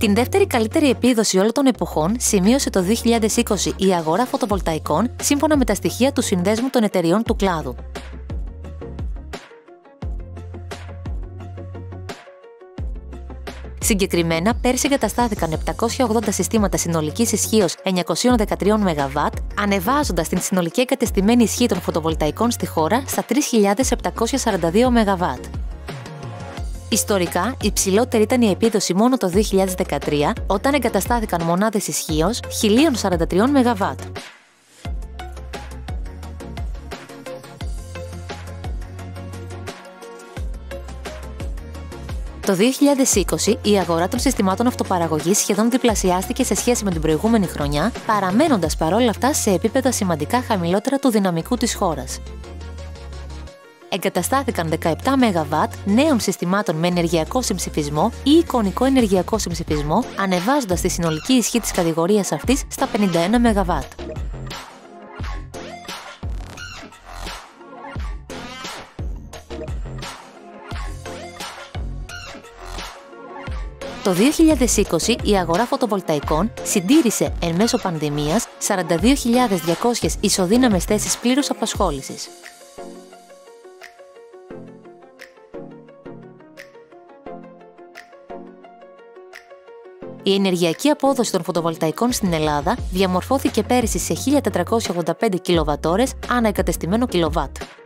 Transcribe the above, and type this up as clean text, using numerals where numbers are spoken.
Την δεύτερη καλύτερη επίδοση όλων των εποχών σημείωσε το 2020 η αγορά φωτοβολταϊκών σύμφωνα με τα στοιχεία του Συνδέσμου των Εταιριών του Κλάδου. Συγκεκριμένα, πέρσι εγκαταστάθηκαν 780 συστήματα συνολικής ισχύως 913 ΜΒ, ανεβάζοντας την συνολική εγκατεστημένη ισχύ των φωτοβολταϊκών στη χώρα στα 3.742 ΜΒ. Ιστορικά, υψηλότερη ήταν η επίδοση μόνο το 2013, όταν εγκαταστάθηκαν μονάδες ισχύως 1.043 ΜΒ. Το 2020, η αγορά των συστημάτων αυτοπαραγωγής σχεδόν διπλασιάστηκε σε σχέση με την προηγούμενη χρονιά, παραμένοντας παρόλα αυτά σε επίπεδα σημαντικά χαμηλότερα του δυναμικού της χώρας. Εγκαταστάθηκαν 17 ΜΒ νέων συστημάτων με ενεργειακό συμψηφισμό ή εικονικό ενεργειακό συμψηφισμό, ανεβάζοντας τη συνολική ισχύ της κατηγορίας αυτής στα 51 ΜΒ. Το 2020, η αγορά φωτοβολταϊκών συντήρησε εν μέσω πανδημίας 42.200 ισοδύναμες θέσεις πλήρους απασχόλησης. Η ενεργειακή απόδοση των φωτοβολταϊκών στην Ελλάδα διαμορφώθηκε πέρυσι σε 1.485 κιλοβατόρες ανά εγκατεστημένο κιλοβάτ.